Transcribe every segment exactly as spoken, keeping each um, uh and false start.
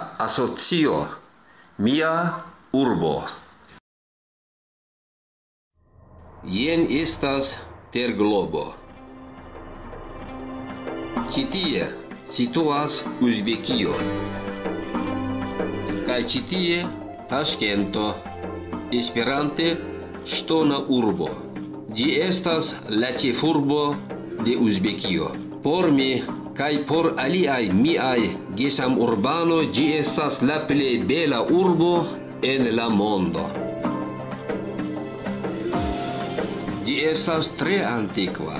asocio, mia urbo. Jen estas terglobo. Ĉi tie situas Uzbekio. Kaj ĉi tie Taŝkento, Esperante ŝtona urbo. Ĝi estas la ĉefurbo de Uzbekio. Por mi kaj por aliaj miaj gesamurbanoj ĝi estas la plej bela urbo en la mondo. Ĝi estas tre antikva.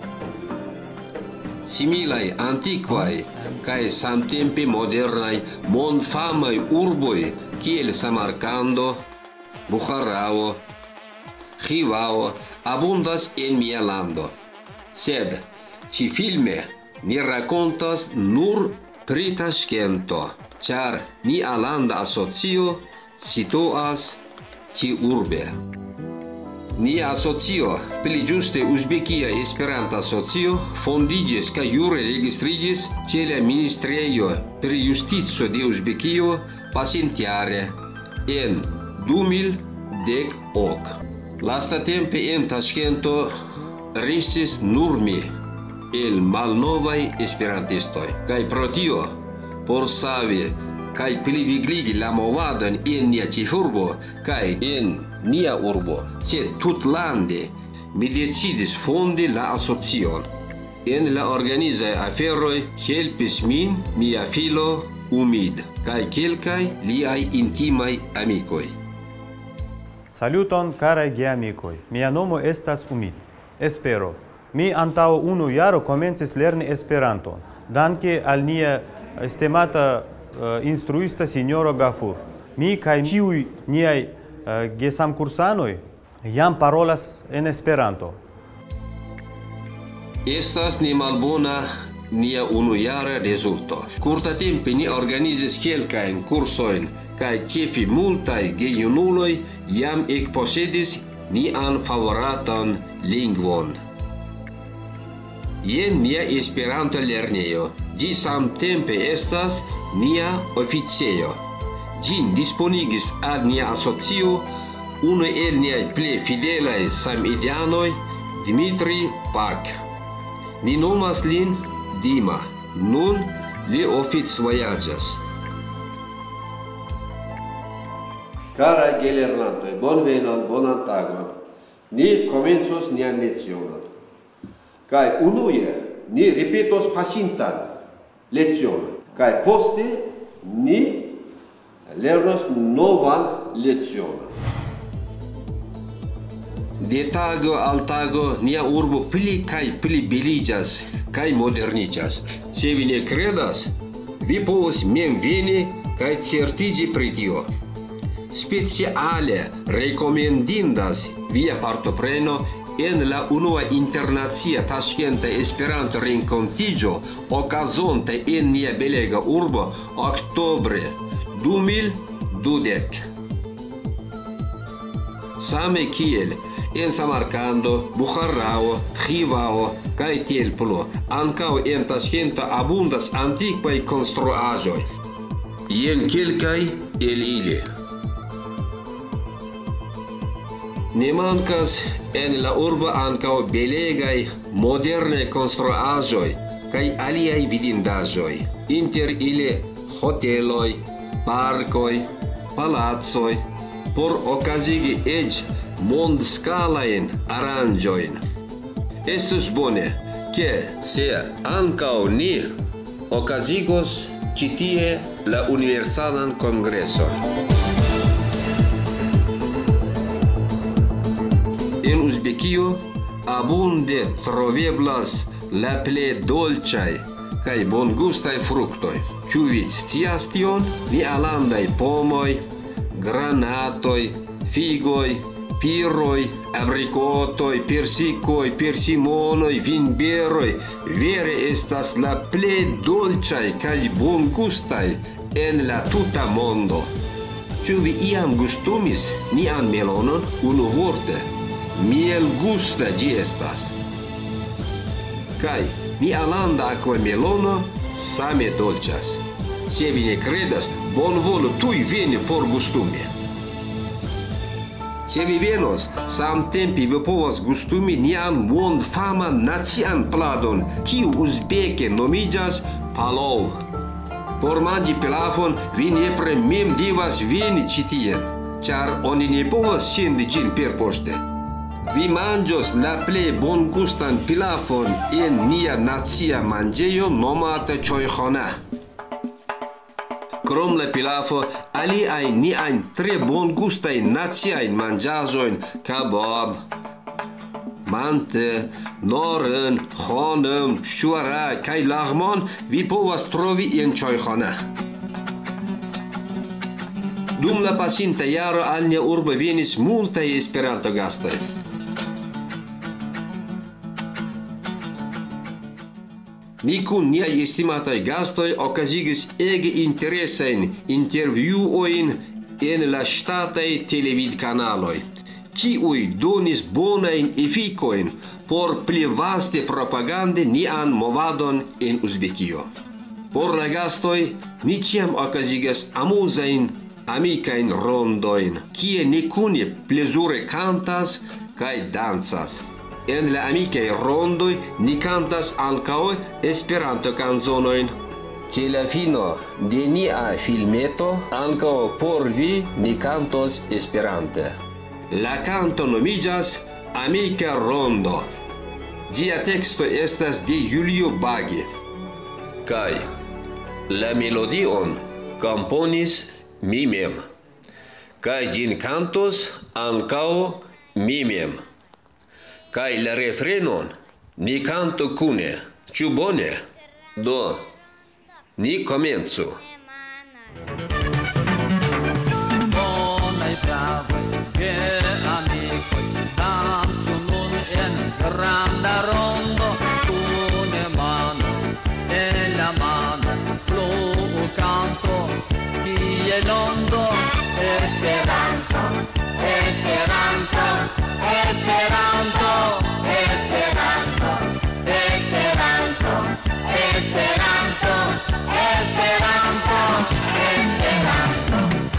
Similaj antikvaj kaj samtempe modernaj mondfamaj urboj kiel Samarkando, Buĥarao, Ĥivao abundas en mia lando. Sed ĉi-filme ni rakontas nur pri Taŝkento, ĉar nia landa asocio situas ĉi-urbe. Nia asocio, pli ĝuste Uzbekia Esperanta Asocio, fondiĝis kaj jure registriĝis ĉe la Ministrejo pri Justico de Uzbekio pasintjare en du mil dek ok. Lastatempe en Taŝkento restis nur mi el malnovaj esperantistoj, kaj pro tio, por savi kaj plivigligi la movadon en nia ĉefurbo kaj en nia urbo, sed tutlande, mi decidis fondi la asocion. En la organizaj aferoj helpis min mia filo Umid kaj kelkaj liaj intimaj amikoj. Saluton, karaj geamikoj. Mia nomo estas Umid. Espero. Mi antaŭ unu jaro komencis lerni Esperanton, danke al nia estimata uh, instruisto Sinjoro Gafur. Mi kaj ĉiuj niaj uh, gesamkursanoj jam parolas en Esperanto. Estas nemalbona nia unujara rezulto. Kurtatempe ni organizis kelkajn kursojn kaj ĉefe multaj gejunuloj jam ekposedis nian favoratan lingvon. Jen nia Esperanto lernejo. Ĝi samtempe estas nia oficejo. Ĝin disponigis al nia asocio unu el niaj plej fidelaj samideanoj, Dmitri Pak. Ni nomas lin Dima. Nun li oficvojaĝas. Karaj gelernantoj, bonvenon, bonan tagon. Ni komencos nian lecionon. Kaj unue ni ripetos pasintan lecionon. Kaj poste ni lernos novan lecionon. De tago al tago nia urbo pli kaj pli beliĝas kaj moderniĝas. Se vi ne kredas, vi povos mem veni kaj certiĝi pri tio. Speciale rekomendindas via partopreno en la unua internacia Taŝkenta Esperanto renkontiĝo okazonta en nia belega urbo oktobre du mil dudek. Same kiel en Samarkando, Buĥarao, Ĥivao kaj tiel plu, ankaŭ en Taŝkento abundas antikvaj konstruaĵoj. Jen kelkaj el ili. Ne mankas en la urbo ankaŭ belegaj modernaj konstruaĵoj kaj aliaj vidindaĵoj. Inter ili hoteloj, parkoj, palacoj, por okazigi eĉ mondskalajn aranĝojn. Estus bone, ke se ankaŭ ni okazigos ĉi tie la Universalan Kongreson. En Uzbekio abunde troveblas la plej dolĉaj kaj bongustaj fruktoj. Ĉu vi scias tion? Nialandaj pomoj, granatoj, figoj, piroj, abrikotoj, persikoj, persimonoj, vinberoj vere estas la plej dolĉaj kaj bongustaj en la tuta mondo. Ĉu vi iam gustumis nian melonon? Unuvorte, mielgusta ĝi estas. Kaj nialanda akvamelono same dolĉas. se vi ne credas, bonvolu tuj veni por gustumi. Se vi venos, samtempe vi povas gustumi nian mondfama nacian pladon, kiu uzbeke nomiĝas palov. Por manĝi pilafon vi nepre mem devas veni ĉi tien, ĉar oni ne povas sendi ĝin perpoŝte. Vi manĝos la plej bongustan pilafon en nia nacia manĝejo nomata Ĉojxona. Krom la pilafo, aliaj niajn tre bongustajn naciajn manĝaĵojn, kebab, mante, norin, xonim, ŝuara kaj lagmon vi povas trovi en Ĉojxona. Dum la pasinta jaro al nia urbo venis multaj Esperanto-gastoj. Ni kun niaj estimataj gastoj okazigis ege interesajn intervjuojn en la ŝtataj televidkanaloj, kiuj donis bonajn efikojn por pli vaste propagandi nian movadon en Uzbekio. Por la gastoj ni ĉiam okazigas amuzajn amikajn rondojn, kie ni kune plezure kantas kaj dancas. En la amikaj rondoj ni kantas ankaŭ Esperanto-kanzonojn. Ĉe la fino de nia filmeto ankaŭ por vi ni kantos Esperante. La kanto nomiĝas Amika Rondo. Ĝia teksto estas de Julio Bagi. Kaj la melodion komponis mi mem. Kaj ĝin kantos ankaŭ mi mem. Kaj la refrenon ni kanto kune. Ĉu bone? Do, ni komencu. Bonaj bravoj, geamikoj, dancu nun en granda rondo, kune mano, en la mano, fluu kanto, kiel ondo, Esperanto, Esperanto, Esperanto, Esperanto, Esperanto, Esperanto, Esperanto, Esperanto.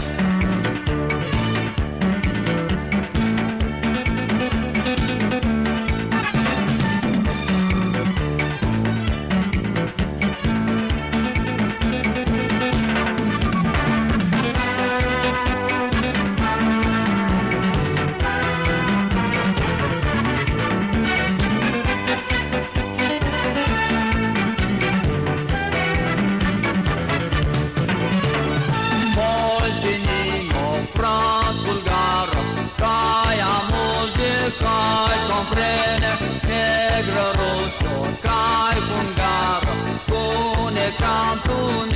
Kaj komprene, negro, rosso, kaj hungaro, kune kantu